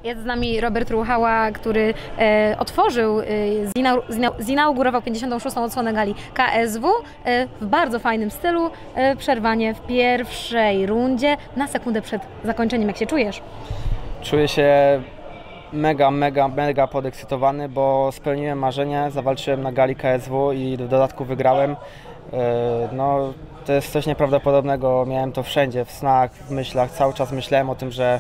Jest z nami Robert Ruchała, który otworzył, zinaugurował 56. odsłonę gali KSW w bardzo fajnym stylu. Przerwanie w pierwszej rundzie na sekundę przed zakończeniem. Jak się czujesz? Czuję się mega podekscytowany, bo spełniłem marzenie, zawalczyłem na gali KSW i w dodatku wygrałem. No, to jest coś nieprawdopodobnego, miałem to wszędzie, w snach, w myślach, cały czas myślałem o tym, że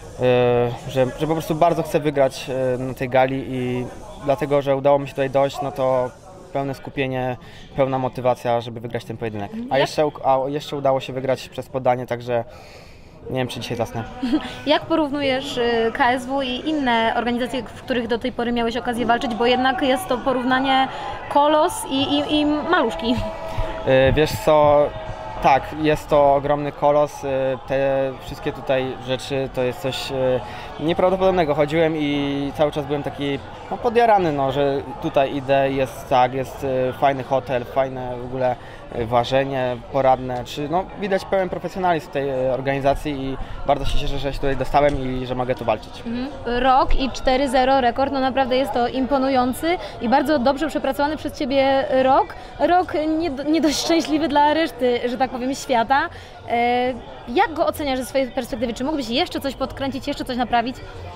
po prostu bardzo chcę wygrać na tej gali i dlatego, że udało mi się tutaj dojść, no to pełne skupienie, pełna motywacja, żeby wygrać ten pojedynek. A jeszcze udało się wygrać przez podanie, także nie wiem, czy dzisiaj zasnę. Jak porównujesz KSW i inne organizacje, w których do tej pory miałeś okazję walczyć, bo jednak jest to porównanie kolos i maluszki. Wiesz co, tak, jest to ogromny kolos, te wszystkie tutaj rzeczy to jest coś nieprawdopodobnego. Chodziłem i cały czas byłem taki podjarany, no, że tutaj idę, jest fajny hotel, fajne w ogóle ważenie poradne, widać pełen profesjonalizm w tej organizacji i bardzo się cieszę, że się tutaj dostałem i że mogę tu walczyć. Rok i 4-0 rekord, no naprawdę jest to imponujący i bardzo dobrze przepracowany przez Ciebie rok. Rok nie dość szczęśliwy dla reszty, że tak powiem, świata. Jak go oceniasz ze swojej perspektywy? Czy mógłbyś jeszcze coś podkręcić, jeszcze coś naprawić?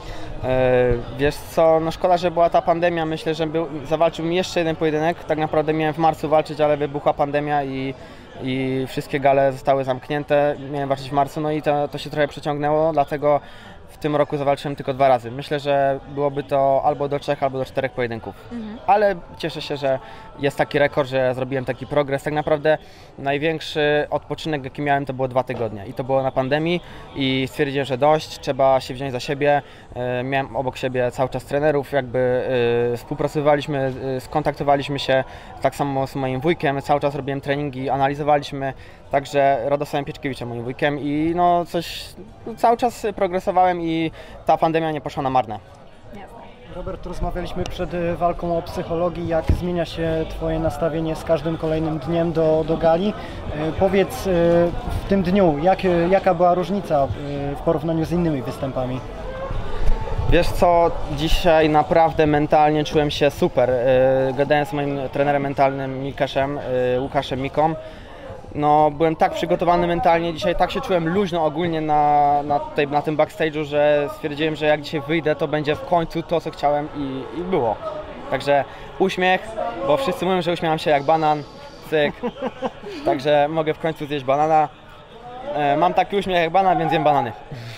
Wiesz co, no szkoda, że była ta pandemia, myślę, że zawalczyłbym jeszcze jeden pojedynek, tak naprawdę miałem w marcu walczyć, ale wybuchła pandemia i wszystkie gale zostały zamknięte, miałem walczyć w marcu, no i to się trochę przeciągnęło, dlatego w tym roku zawalczyłem tylko 2 razy. Myślę, że byłoby to albo do 3, albo do 4 pojedynków. Ale cieszę się, że jest taki rekord, że zrobiłem taki progres. Tak naprawdę największy odpoczynek, jaki miałem, to było 2 tygodnie. I to było na pandemii i stwierdziłem, że dość, trzeba się wziąć za siebie. Miałem obok siebie cały czas trenerów, współpracowaliśmy, skontaktowaliśmy się, tak samo z moim wujkiem, cały czas robiłem treningi, analizowaliśmy. Także Radosławem Pieczkiewiczem, moim wujkiem i cały czas progresowałem i ta pandemia nie poszła na marne. Robert, rozmawialiśmy przed walką o psychologii, jak zmienia się Twoje nastawienie z każdym kolejnym dniem do gali. Powiedz w tym dniu, jaka była różnica w porównaniu z innymi występami? Wiesz co, dzisiaj naprawdę mentalnie czułem się super. Gadałem z moim trenerem mentalnym Łukaszem Miką. No, byłem tak przygotowany mentalnie, dzisiaj tak się czułem luźno ogólnie na tym backstage'u, że stwierdziłem, że jak dzisiaj wyjdę, to będzie w końcu to, co chciałem i było. Także uśmiech, bo wszyscy mówią, że uśmiecham się jak banan, cyk. Także mogę w końcu zjeść banana. Mam taki uśmiech jak banan, więc jem banany.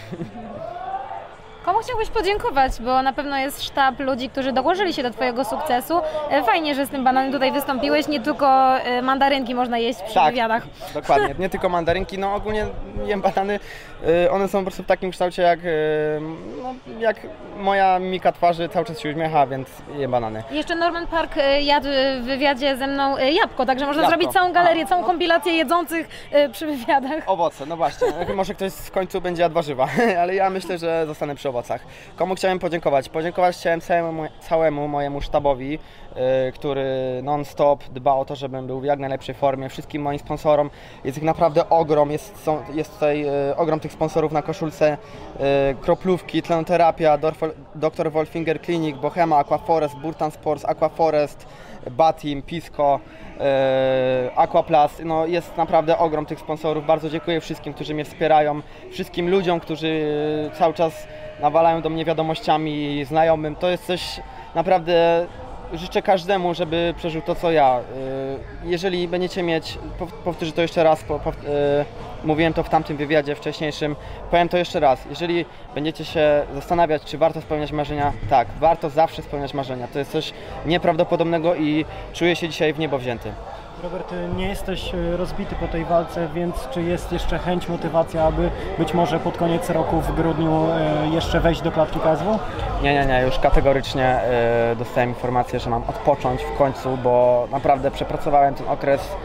Komu chciałbyś podziękować, bo na pewno jest sztab ludzi, którzy dołożyli się do Twojego sukcesu. Fajnie, że z tym bananem tutaj wystąpiłeś, nie tylko mandarynki można jeść przy wywiadach. Dokładnie, nie tylko mandarynki, no ogólnie jem banany, one są po prostu w takim kształcie jak moja mimika twarzy, cały czas się uśmiecha, więc jem banany. Jeszcze Norman Park jadł w wywiadzie ze mną jabłko, także można zrobić całą galerię, całą kompilację jedzących przy wywiadach. Owoce, no właśnie, może ktoś w końcu będzie jadł warzywa, ale ja myślę, że zostanę przy owocach. Komu chciałem podziękować? Podziękować chciałem całemu mojemu sztabowi, który non-stop dba o to, żebym był w jak najlepszej formie. Wszystkim moim sponsorom, jest ich naprawdę ogrom, jest tutaj ogrom tych sponsorów na koszulce, kroplówki, tlenoterapia, Dr. Wolfinger Clinic, Bohema, Aquaforest, Burtan Sports, Aquaforest, Batim, Pisco, Aquaplast. No, jest naprawdę ogrom tych sponsorów. Bardzo dziękuję wszystkim, którzy mnie wspierają, wszystkim ludziom, którzy cały czas nawalają do mnie wiadomościami, znajomym. To jest coś naprawdę, życzę każdemu, żeby przeżył to, co ja. Jeżeli będziecie mieć, powtórzę to jeszcze raz, mówiłem to w tamtym wywiadzie wcześniejszym, powiem to jeszcze raz. Jeżeli będziecie się zastanawiać, czy warto spełniać marzenia, tak, warto zawsze spełniać marzenia. To jest coś nieprawdopodobnego i czuję się dzisiaj w niebo wzięty. Robert, nie jesteś rozbity po tej walce, więc czy jest jeszcze chęć, motywacja, aby być może pod koniec roku w grudniu jeszcze wejść do klatki KSW? Nie, już kategorycznie dostałem informację, że mam odpocząć w końcu, bo naprawdę przepracowałem ten okres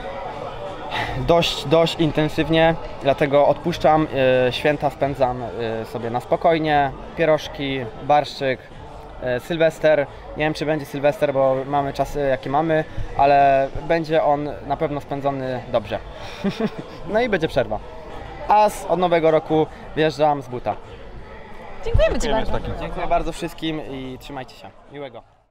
dość intensywnie, dlatego odpuszczam, święta spędzam sobie na spokojnie, pierożki, barszczyk, Sylwester, nie wiem czy będzie Sylwester, bo mamy czasy jakie mamy, ale będzie on na pewno spędzony dobrze. No i będzie przerwa. A od nowego roku wjeżdżam z buta. Dziękujemy Ci bardzo. Dziękuję bardzo wszystkim i trzymajcie się. Miłego.